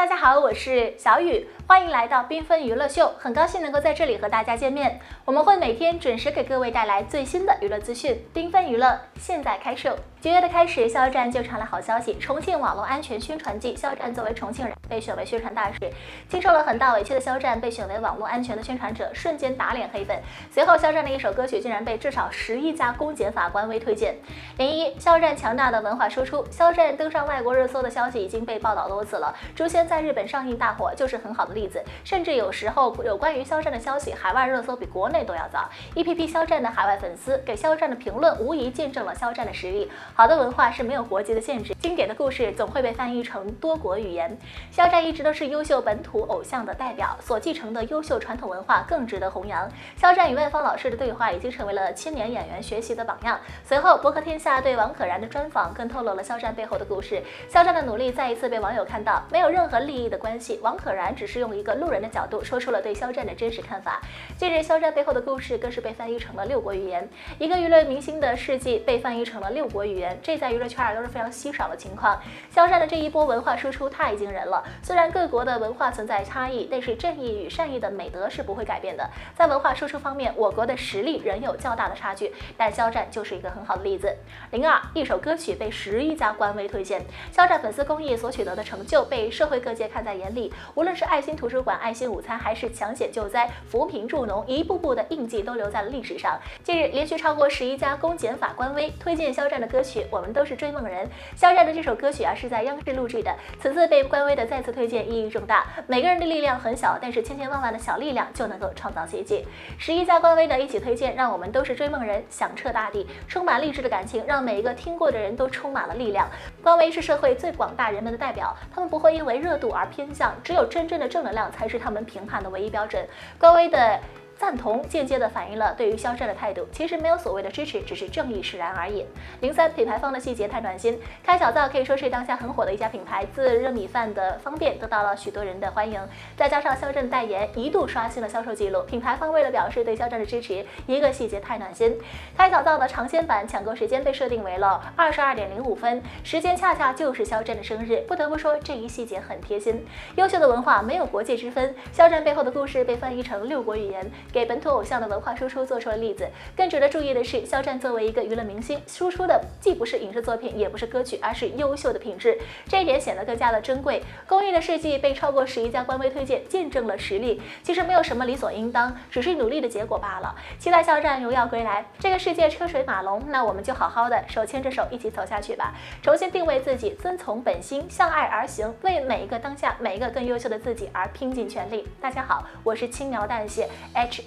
大家好，我是小雨，欢迎来到缤纷娱乐秀，很高兴能够在这里和大家见面。我们会每天准时给各位带来最新的娱乐资讯，缤纷娱乐现在开售。9月的开始，肖战就传来好消息，重庆网络安全宣传季，肖战作为重庆人被选为宣传大使。经受了很大委屈的肖战被选为网络安全的宣传者，瞬间打脸黑粉。随后，肖战的一首歌曲竟然被至少11家公检法官微推荐。01，肖战强大的文化输出，肖战登上外国热搜的消息已经被报道多次了。诛仙在日本上映大火就是很好的例子，甚至有时候有关于肖战的消息，海外热搜比国内都要早。一批批肖战的海外粉丝给肖战的评论，无疑见证了肖战的实力。好的文化是没有国籍的限制，经典的故事总会被翻译成多国语言。肖战一直都是优秀本土偶像的代表，所继承的优秀传统文化更值得弘扬。肖战与万芳老师的对话已经成为了青年演员学习的榜样。随后，博客天下对王可然的专访更透露了肖战背后的故事。肖战的努力再一次被网友看到，没有任何利益的关系，王可然只是用一个路人的角度说出了对肖战的真实看法。近日，肖战背后的故事更是被翻译成了6国语言，一个娱乐明星的事迹被翻译成了6国语言，这在娱乐圈都是非常稀少的情况。肖战的这一波文化输出太惊人了，虽然各国的文化存在差异，但是正义与善意的美德是不会改变的。在文化输出方面，我国的实力仍有较大的差距，但肖战就是一个很好的例子。02，一首歌曲被11家官微推荐，肖战粉丝公益所取得的成就被社会各界看在眼里，无论是爱心图书馆、爱心午餐，还是抢险救灾、扶贫助农，一步步的印记都留在了历史上。近日，连续超过11家公检法官微推荐肖战的歌曲《我们都是追梦人》。肖战的这首歌曲是在央视录制的，此次被官微的再次推荐意义重大。每个人的力量很小，但是千千万万的小力量就能够创造奇迹。11家官微的一起推荐，让我们都是追梦人，响彻大地，充满励志的感情，让每一个听过的人都充满了力量。官微是社会最广大人们的代表，他们不会因为热度而偏向，只有真正的正能量才是他们评判的唯一标准。官微的赞同间接地反映了对于肖战的态度，其实没有所谓的支持，只是正义使然而已。03，品牌方的细节太暖心。开小灶可以说是当下很火的一家品牌，自热米饭的方便得到了许多人的欢迎，再加上肖战的代言，一度刷新了销售记录。品牌方为了表示对肖战的支持，一个细节太暖心。开小灶的尝鲜版抢购时间被设定为了22:05分，时间恰恰就是肖战的生日，不得不说这一细节很贴心。优秀的文化没有国界之分，肖战背后的故事被翻译成6国语言，给本土偶像的文化输出做出了例子。更值得注意的是，肖战作为一个娱乐明星，输出的既不是影视作品，也不是歌曲，而是优秀的品质，这一点显得更加的珍贵。公益的事迹被超过11家官微推荐，见证了实力。其实没有什么理所应当，只是努力的结果罢了。期待肖战荣耀归来。这个世界车水马龙，那我们就好好的手牵着手一起走下去吧。重新定位自己，遵从本心，向爱而行，为每一个当下，每一个更优秀的自己而拼尽全力。大家好，我是轻描淡写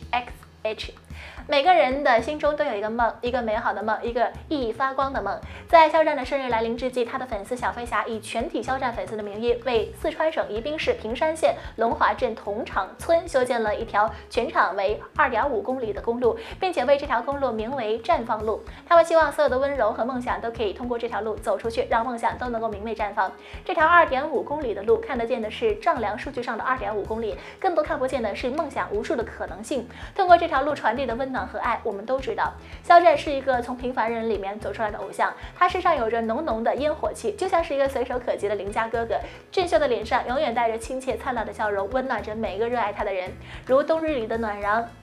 HXH。每个人的心中都有一个梦，一个美好的梦，一个熠熠发光的梦。在肖战的生日来临之际，他的粉丝小飞侠以全体肖战粉丝的名义，为四川省宜宾市平山县龙华镇桐场村修建了一条全长为2.5公里的公路，并且为这条公路名为绽放路。他们希望所有的温柔和梦想都可以通过这条路走出去，让梦想都能够明媚绽放。这条2.5公里的路，看得见的是丈量数据上的2.5公里，更多看不见的是梦想无数的可能性。通过这条路传递的温暖和爱，我们都知道，肖战是一个从平凡人里面走出来的偶像，他身上有着浓浓的烟火气，就像是一个随手可及的邻家哥哥。俊秀的脸上永远带着亲切灿烂的笑容，温暖着每一个热爱他的人，如冬日里的暖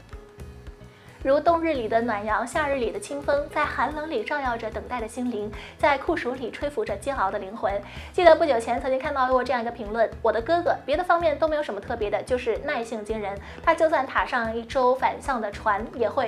阳，夏日里的清风，在寒冷里照耀着等待的心灵，在酷暑里吹拂着煎熬的灵魂。记得不久前曾经看到过这样一个评论：我的哥哥别的方面都没有什么特别的，就是耐性惊人。他就算踏上了一艘反向的船，也会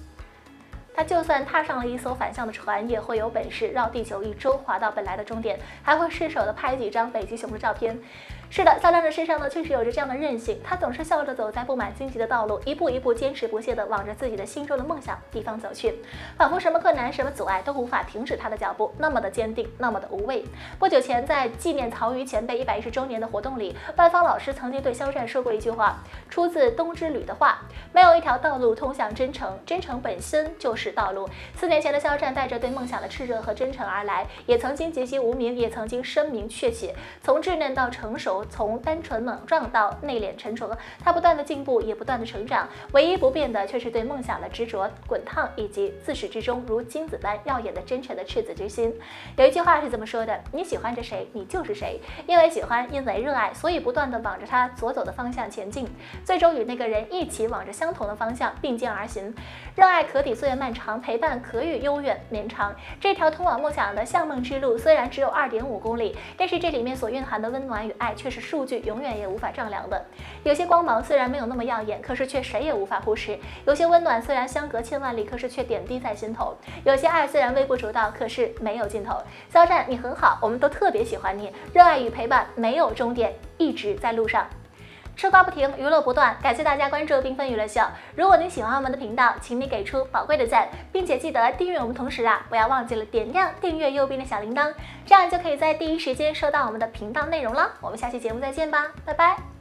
有本事绕地球1周，滑到本来的终点，还会顺手的拍几张北极熊的照片。是的，肖战的身上呢，确实有着这样的韧性，他总是笑着走在布满荆棘的道路，一步一步坚持不懈地往着自己的心中的梦想地方走去，仿佛什么困难、什么阻碍都无法停止他的脚步，那么的坚定，那么的无畏。不久前，在纪念曹禺前辈110周年的活动里，万芳老师曾经对肖战说过一句话，出自《冬之旅》的话：没有一条道路通向真诚，真诚本身就是道路。4年前的肖战带着对梦想的炽热和真诚而来，也曾经籍籍无名，也曾经声名鹊起，从稚嫩到成熟， 手从单纯莽撞到内敛沉着，他不断的进步，也不断的成长，唯一不变的却是对梦想的执着、滚烫，以及自始至终如金子般耀眼的真诚的赤子之心。有一句话是这么说的：你喜欢着谁，你就是谁。因为喜欢，因为热爱，所以不断的往着他所走的方向前进，最终与那个人一起往着相同的方向并肩而行。热爱可抵岁月漫长，陪伴可与悠远绵长。这条通往梦想的向梦之路虽然只有2.5公里，但是这里面所蕴含的温暖与爱却是数据永远也无法丈量的。有些光芒虽然没有那么耀眼，可是却谁也无法忽视；有些温暖虽然相隔千万里，可是却点滴在心头；有些爱虽然微不足道，可是没有尽头。肖战，你很好，我们都特别喜欢你。热爱与陪伴没有终点，一直在路上。吃瓜不停，娱乐不断，感谢大家关注缤纷娱乐秀。如果你喜欢我们的频道，请你给出宝贵的赞，并且记得订阅我们，同时不要忘记了点亮订阅右边的小铃铛，这样就可以在第一时间收到我们的频道内容了。我们下期节目再见吧，拜拜。